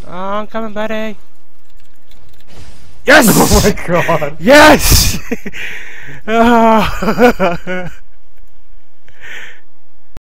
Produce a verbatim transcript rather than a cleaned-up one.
Oh, I'm coming, buddy. Yes! Oh my god. Yes! Oh.